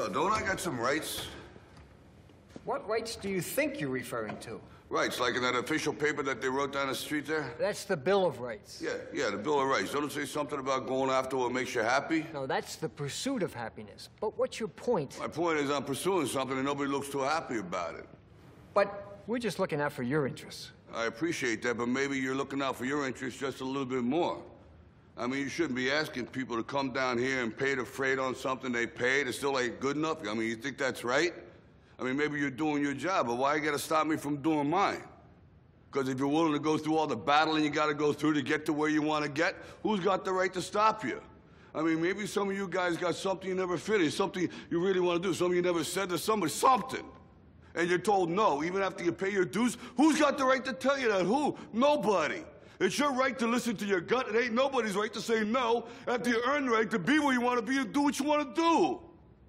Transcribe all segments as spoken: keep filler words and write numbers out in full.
Yo, don't I got some rights? What rights do you think you're referring to? Rights, like in that official paper that they wrote down the street there? That's the Bill of Rights. Yeah, yeah, the Bill of Rights. Don't it say something about going after what makes you happy? No, that's the pursuit of happiness. But what's your point? My point is I'm pursuing something and nobody looks too happy about it. But we're just looking out for your interests. I appreciate that, but maybe you're looking out for your interests just a little bit more. I mean, you shouldn't be asking people to come down here and pay the freight on something they paid. It still ain't good enough. I mean, you think that's right? I mean, maybe you're doing your job, but why you gotta stop me from doing mine? Because if you're willing to go through all the battling you gotta go through to get to where you want to get, who's got the right to stop you? I mean, maybe some of you guys got something you never finished, something you really want to do, something you never said to somebody, something. And you're told no, even after you pay your dues. Who's got the right to tell you that? Who? Nobody. It's your right to listen to your gut. It ain't nobody's right to say no after you earn the right to be where you want to be and do what you want to do.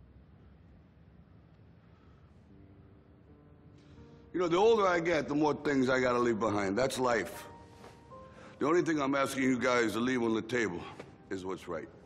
You know, the older I get, the more things I gotta leave behind. That's life. The only thing I'm asking you guys to leave on the table is what's right.